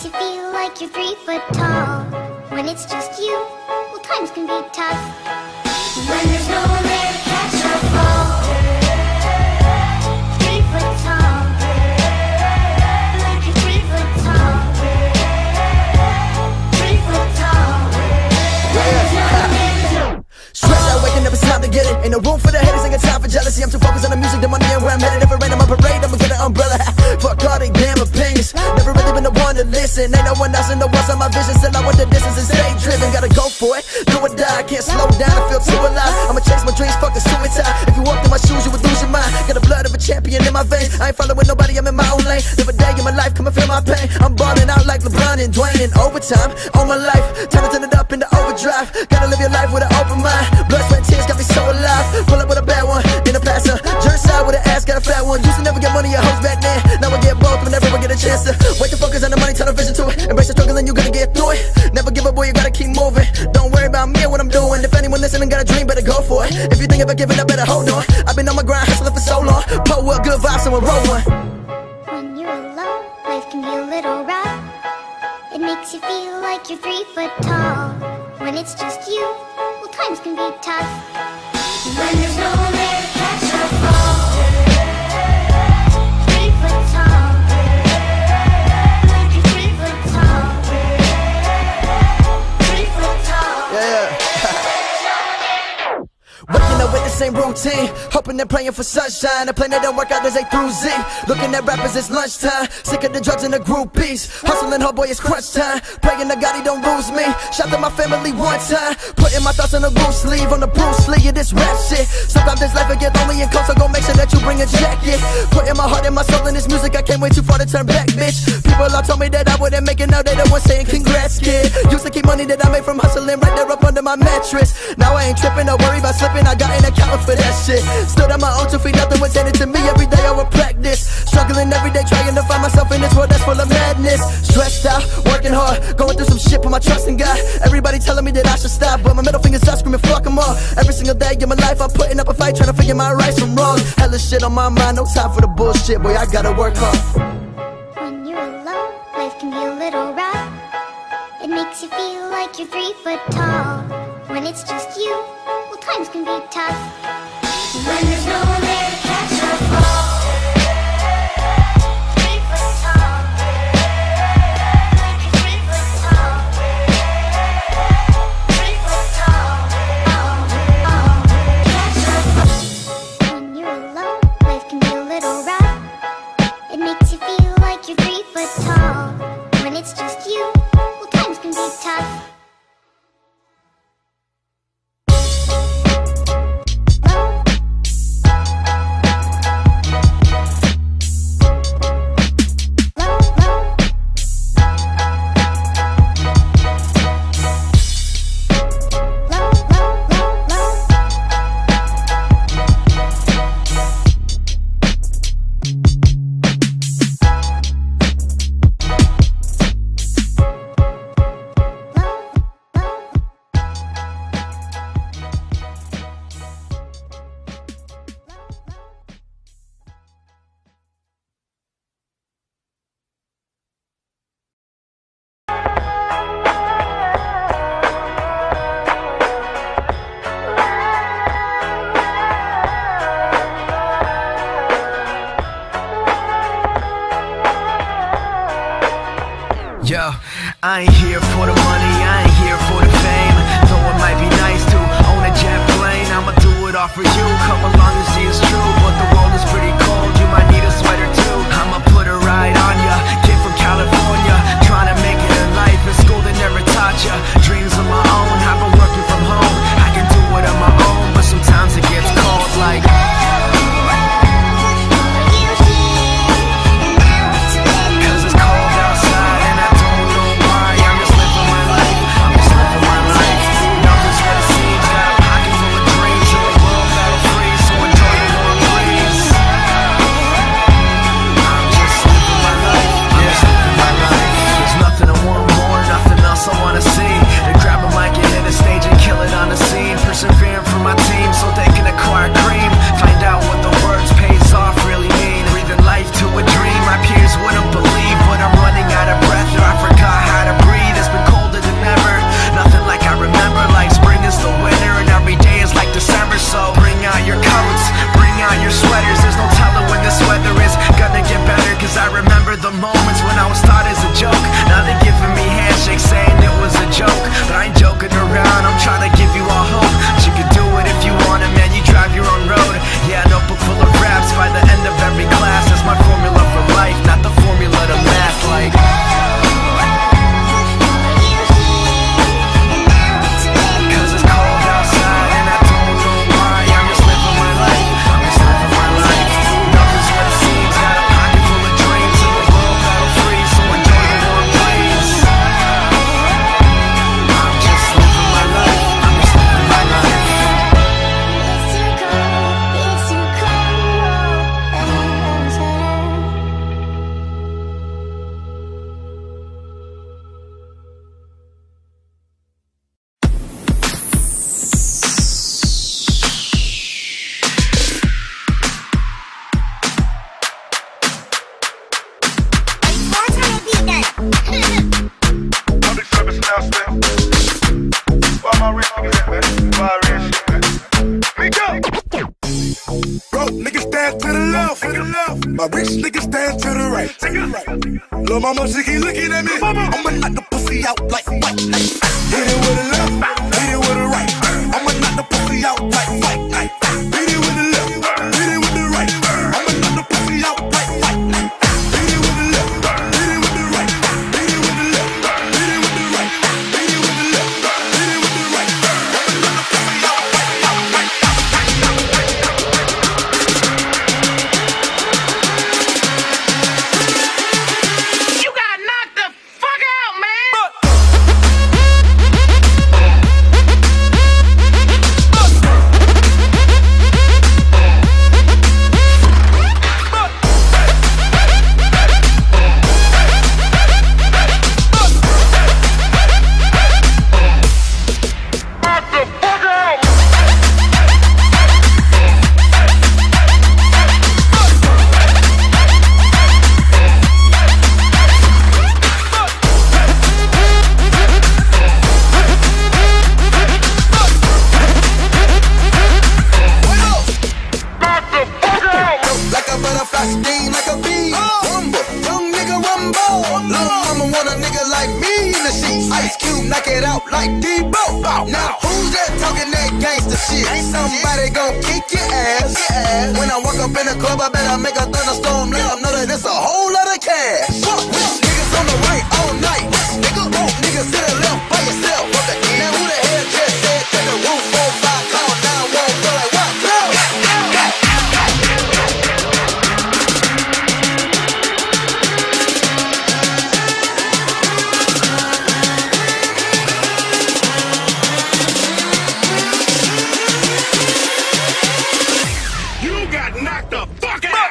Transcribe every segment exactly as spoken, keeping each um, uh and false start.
you feel like you're three foot tall. When it's just you, well, times can be tough. When there's no one there to catch your fall. Three foot tall. Like you're three foot tall. Three foot tall. When there's no one there to Stress out, waking up, it's time to get it. Ain't no room for the haters, ain't got time for jealousy. I'm too focused on the music, the money, and where I'm headed. If it rain on my parade, I'ma get an umbrella. Fuck all they damn opinions. Never really been the one to listen. Ain't no one else in the world on my vision. Still I want the distance and stay driven. Gotta go for it, do or die. I can't slow down, I feel too alive. I'ma chase my dreams, fuck the suicide. If you walked in my shoes, you would lose your mind. Got the blood of a champion in my veins. I ain't following nobody, I'm in my own lane. Live a day in my life, come and feel my pain. I'm balling out like LeBron and Dwayne in overtime. On my life, time to turn it up into overdrive. Gotta live your life with an open mind. Blood, sweat, and tears got me so alive. Pull up with a bad one, in a passer. Jerk side with an ass, got a fat one. Used to never get money or hoes back then. Now I get both whenever I get a chance to. Wait to focus on the money, turn a vision to it. Embrace the struggle and you gonna get through it. Never give up, boy, you gotta keep moving. Don't worry about me or what I'm doing. If anyone listening got a dream, better go for it. If you think about giving up, better hold on. I've been on my grind, hustling for so long. Pull up good vibes, someone roll one. When you're alone, life can be a little rough. It makes you feel like you're three foot tall. When it's just you, well, times can be tough. When there's no one there to catch your fall. Three foot tall. Like you're three foot tall. Three foot tall. Yeah, yeah. Waking up with the same routine, hoping they're praying for sunshine. The plan that don't work out is A through Z. Looking at rappers, it's lunchtime. Sick of the drugs and the groupies. Hustling hard, boy, it's crunch time. Praying to God he don't lose me. Shout to my family one time. Putting my thoughts on the loose sleeve. On the Bruce Lee of this rap shit. Sometimes this life will get lonely and cold, so go make sure that you bring a jacket. Putting my heart and my soul in this music, I can't wait too far to turn back, bitch. People all told me that I wouldn't make it, now they the ones saying congrats, kid. Used to keep money that I made from hustling right there up under my mattress. Now I ain't tripping, no worry about slipping, I got an account for that shit. Stood on my own two feet, nothing was handed to me. Every day I would practice, struggling every day, trying to find myself in this world that's full of madness. Stressed out, working hard, going through some shit, put my trust in God. Everybody telling me that I should stop, but my middle finger's up, screaming fuck them all. Every single day in my life I'm putting up a fight, trying to figure my rights from wrong. Hella shit on my mind, no time for the bullshit, boy, I gotta work hard. When you're alone, life can be a little rough. It makes you feel like you're three foot tall. When it's just you, well, times can be tough. When there's no one there to catch your fall. Three foot tall. Like you're three foot tall. Three foot tall. Oh, oh, catch your fall. When you're alone, life can be a little rough. It makes you feel like you're three foot tall. When it's just you, well, times can be tough. Yo, I ain't here for the money, I ain't here for the fame. Though it might be nice to own a jet plane, I'ma do it all for you. Come along and see it's true, but the world is pretty cold, you might need a sweater too. I'ma put a ride on ya, kid from California, trying to make it in life in school they never taught ya. Dreams of my own, I've been working from home. I can do it on my own, but sometimes it gets cold like My rich nigga stand to the right. Lil' mama, she keep looking at me. I'ma knock the pussy out like white. Hit it with a left, hit it with a right. I'ma knock the pussy out like white. Hit it with the left, hit it with the right. I'ma knock the pussy out like white. Hit it with the left, hit it with the right. Hit it with the left, hit it with the right. Hit it with the left, hit it with the right. I'ma knock the pussy out like white. You got knocked the fuck out, man. Like a butterfly, sting like a bee. Rumble, young nigga rumble. Lil' mama want a nigga like me in the sheets. Ice Cube knock it out like Debo. Now who's that talking that gangsta shit? Somebody gon' kick your ass. When I walk up in the club, I better make a thunderstorm. Let them know that it's a whole lot of cash. Rich niggas on the right all night. Nigga, broke niggas to the left by yourself. Now who the hell just said to the roof? Four, five, call nine one, feel like what? You got knocked the fuck out.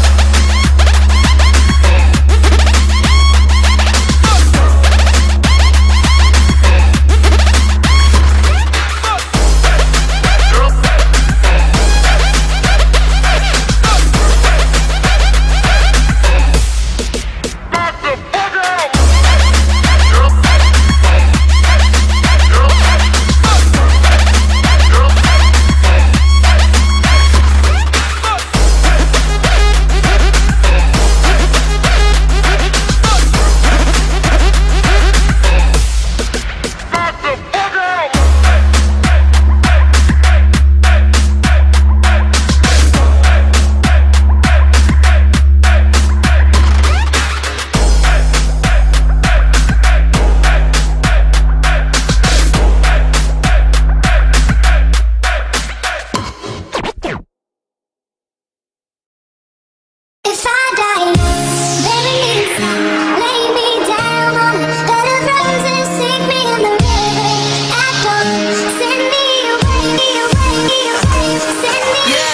If I die, bury me, lay me down on a bed of roses, sink me in the river at dawn, send me away, me away, me away, send me Yeah.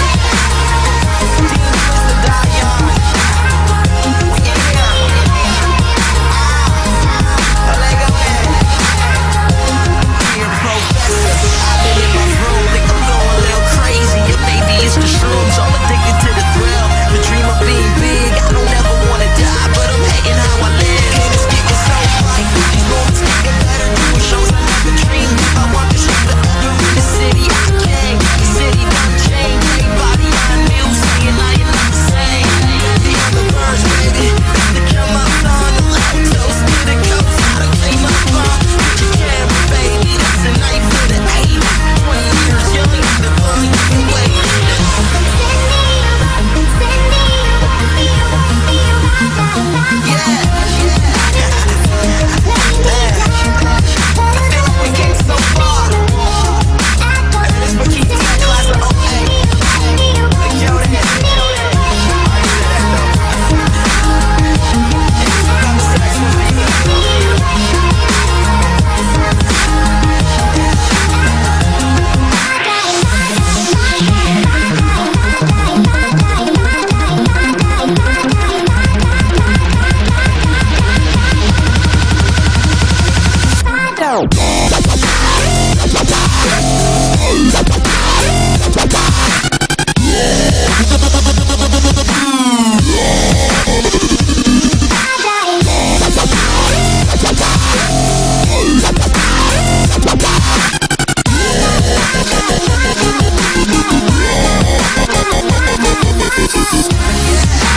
Demons to die young. Yeah. I like a man. Being professor. I've been in my room, think I'm going a little crazy. Yeah, maybe it's the shrooms, all addicted to the thrill. The dream of being big, I don't ever wanna die, but I'm hating how I live. And it's getting so bright. These moments think I better do shows I never dreamed. I want to show the other in the city I came. The city done changed. Everybody I knew saying I am not the same. The other birds, baby, to come up on the loud toast to the coast. I done came up from with your camera, baby. That's a night for the aim. Twenty years young, the boy you can wait. Yeah. Yeah.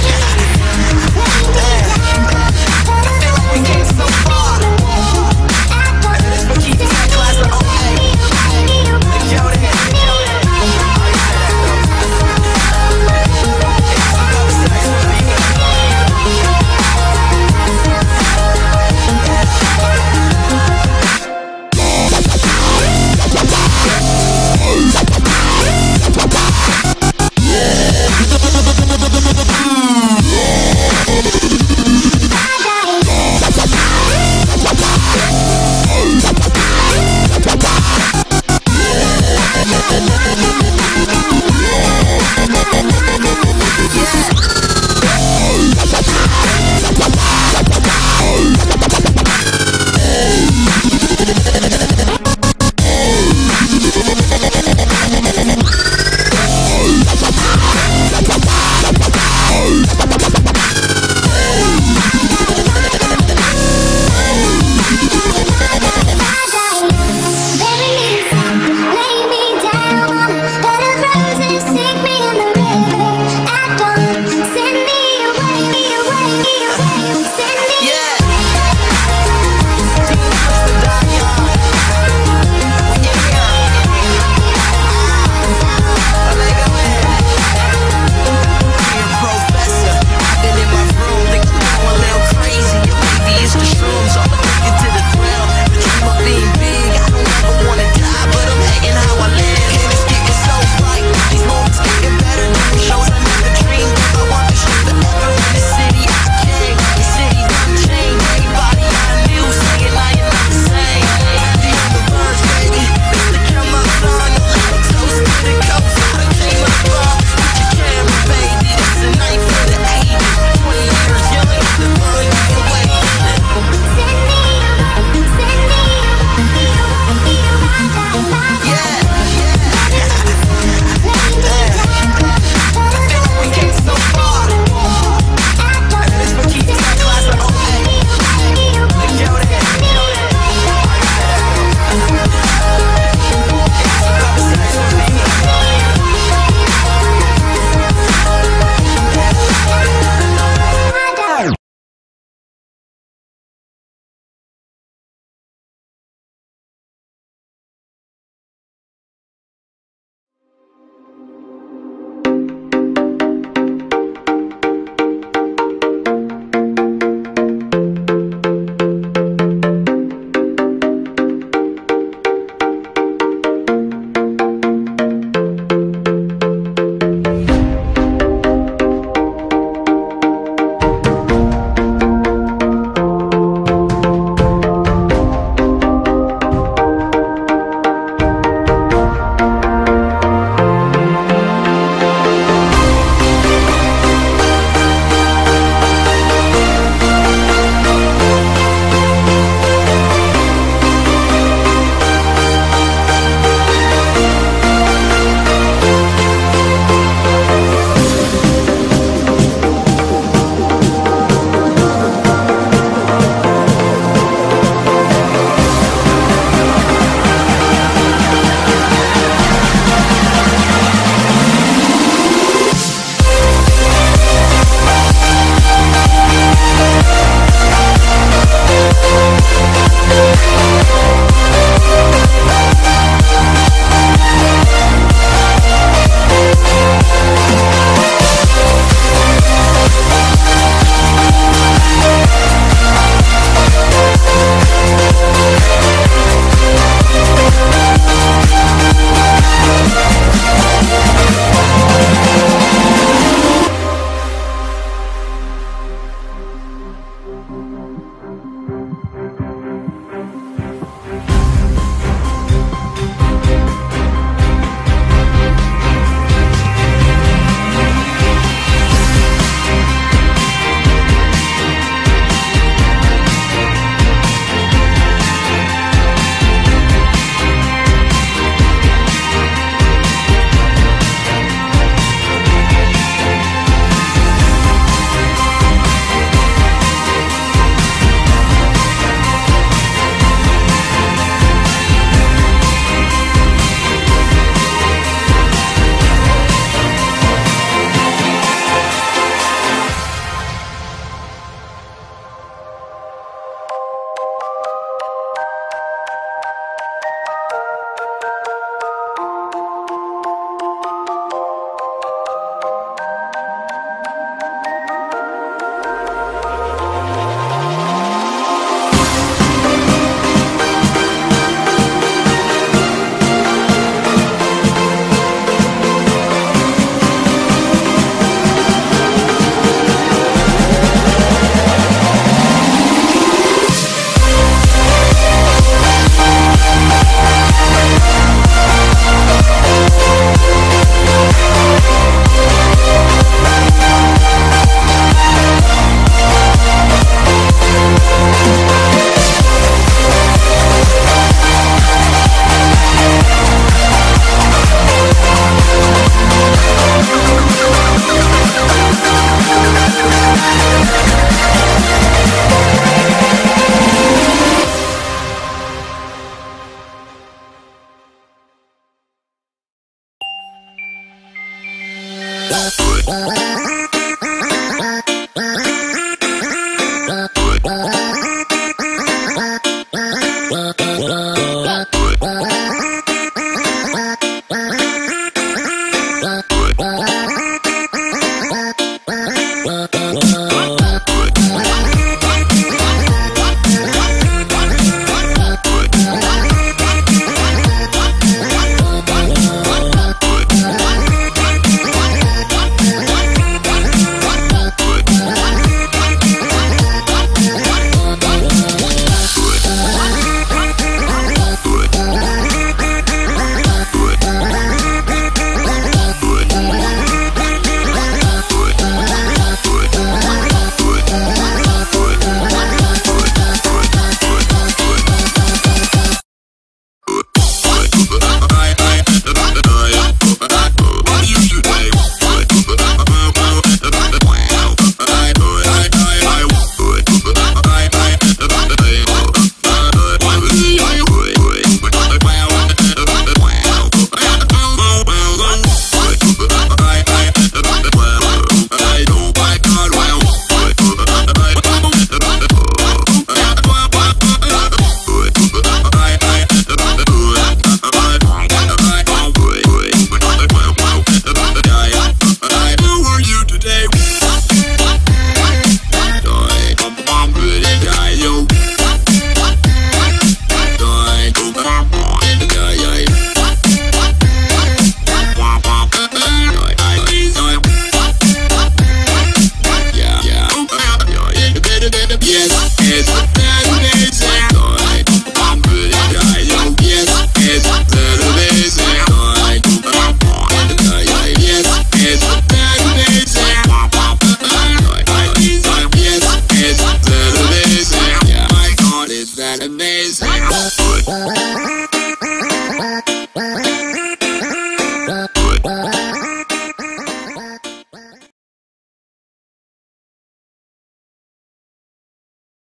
Amazing.